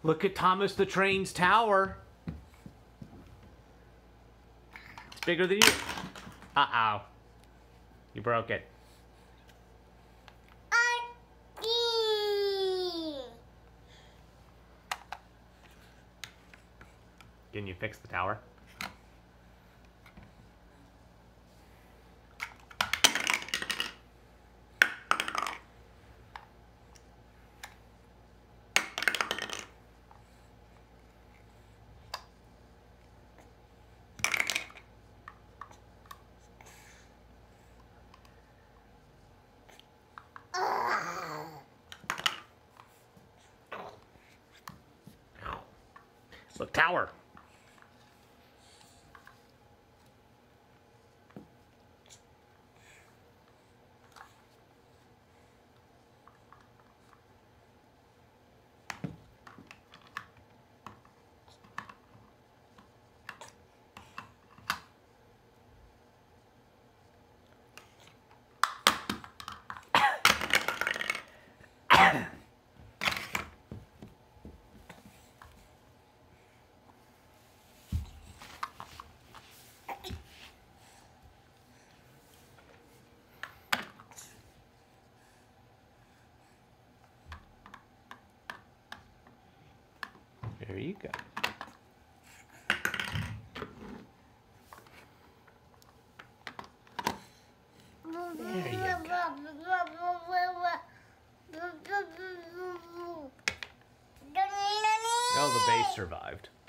Look at Thomas the Train's tower. It's bigger than you. Uh-oh. You broke it. Can you fix the tower? Look, tower. There you go. There you go. Oh, the base survived.